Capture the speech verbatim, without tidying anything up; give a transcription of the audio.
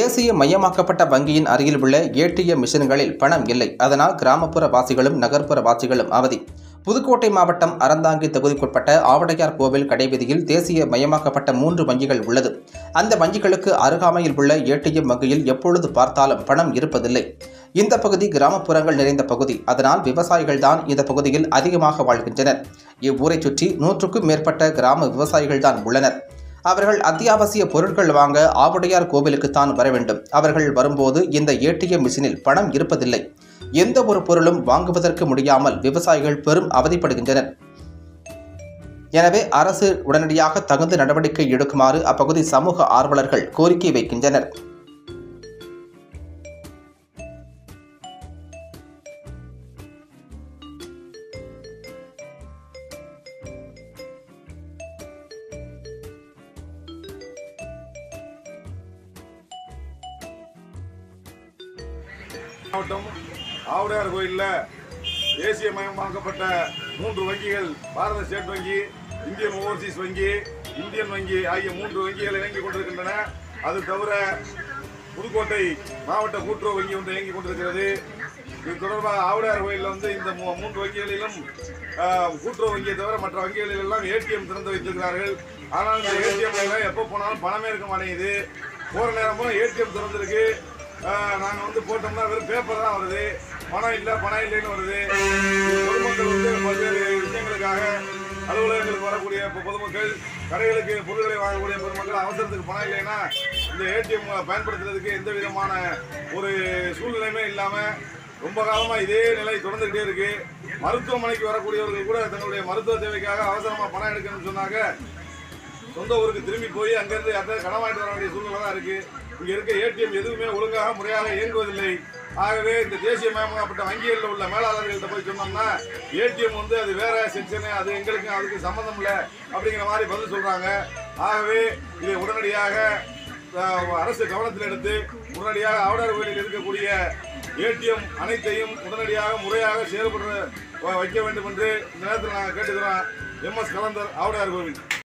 தேசிய மயமாக்கப்பட்ட வங்கியின் அருகில் உள்ள ஏடிஎம் மிஷின்களில் பணம் இல்லை. அதனால் கிராமப்புற வாசிகளும் நகர்ப்புற வாசிகளும் அவதி. புதுக்கோட்டை மாவட்டம் அறந்தாங்கி தொகுதிக்குட்பட்ட ஆவடையார் கோவில் கடைவீதியில் தேசிய மயமாக்கப்பட்ட மூன்று வங்கிகள் உள்ளது. அந்த வங்கிகளுக்கு அருகாமையில் உள்ள ஏடிஎம் வங்கியில் எப்பொழுது பார்த்தாலும் பணம் இருப்பதில்லை. இந்த பகுதி கிராமப்புறங்கள் நிறைந்த பகுதி. அதனால் விவசாயிகள் தான் இந்த பகுதியில் அதிகமாக வாழ்கின்றனர். இவ்வூரை சுற்றி நூற்றுக்கும் மேற்பட்ட கிராம விவசாயிகள் தான் உள்ளனர். அவர்கள் அத்தியாவசிய பொருட்கள் வாங்க ஆவுடையார் கோவிலுக்குத்தான் வர வேண்டும். அவர்கள் வரும்போது இந்த ஏடிஎம் மிஷினில் பணம் இருப்பதில்லை. எந்த ஒரு பொருளும் வாங்குவதற்கு முடியாமல் விவசாயிகள் பெரும் அவதிப்படுகின்றனர். எனவே அரசு உடனடியாக தகுந்த நடவடிக்கை எடுக்குமாறு அப்பகுதி சமூக ஆர்வலர்கள் கோரிக்கை வைக்கின்றனர். மாவட்டம் ஆவுடையார் கோயிலில் தேசிய மயமாக்கப்பட்ட மூன்று வங்கிகள், பாரத ஸ்டேட் வங்கி, இந்தியன் ஓவர்சீஸ் வங்கி, இந்தியன் வங்கி ஆகிய மூன்று வங்கிகள் இயங்கிக் கொண்டிருக்கின்றன. அது தவிர புதுக்கோட்டை மாவட்ட கூட்டுறவு வங்கி ஒன்று இயங்கிக் கொண்டிருக்கிறது. இது தொடர்பாக ஆவுடையார் கோயிலில் வந்து இந்த மூன்று வங்கிகளிலும் கூட்டுறவு வங்கியை தவிர மற்ற வங்கிகளில் எல்லாம் ஏடிஎம் திறந்து வைத்திருக்கிறார்கள். ஆனால் இந்த ஏடிஎம்ல எப்போ போனாலும் பணமே இருக்க மாட்டேங்குது. போகிற நேரமும் ஏடிஎம் திறந்திருக்கு, நாங்கள் வந்து போட்டோம்னா வெறும் பேப்பர் தான் வருது, பணம் இல்லை பணம் இல்லைன்னு வருது. பொதுமக்கள் வந்து பல்வேறு விஷயங்களுக்காக அலுவலகங்களுக்கு வரக்கூடிய பொதுமக்கள், கடைகளுக்கு பொருட்களை வாங்கக்கூடிய பொதுமக்கள் அவசரத்துக்கு பணம் இல்லைன்னா இந்த ஏடிஎம் பயன்படுத்துறதுக்கு எந்த விதமான ஒரு சூழ்நிலையுமே இல்லாமல் ரொம்ப காலமாக இதே நிலை தொடர்ந்துகிட்டே இருக்கு. மருத்துவமனைக்கு வரக்கூடியவர்கள் கூட தங்களுடைய மருத்துவ தேவைக்காக அவசரமாக பணம் எடுக்கணும்னு சொன்னாங்க சொந்த ஊருக்கு திரும்பி போய் அங்கேருந்து யார்கிட்ட கடன் வாங்கிட்டு வர வேண்டிய சூழ்நிலை தான் இருக்குது. இங்கே இருக்க ஏடிஎம் எதுவுமே ஒழுங்காக முறையாக இயங்குவதில்லை. ஆகவே இந்த தேசிய மயமாக்கப்பட்ட வங்கிகளில் உள்ள மேலாளர்கள்ட்ட போய் சொன்னோம்னா ஏடிஎம் வந்து அது வேற செக்ஷனு, அது எங்களுக்கு அதுக்கு சம்மந்தம் இல்லை அப்படிங்கிற மாதிரி பதில் சொல்கிறாங்க. ஆகவே இதை உடனடியாக அரசு கவனத்தில் எடுத்து உடனடியாக ஆவுடையார் கோயிலில் இருக்கக்கூடிய ஏடிஎம் அனைத்தையும் உடனடியாக முறையாக செயல்படுற வைக்க வேண்டும் என்று இந்த நேரத்தில் நாங்கள் கேட்டுக்கிறோம். எம் எஸ் கலந்தர், ஆவுடையார் கோவில்.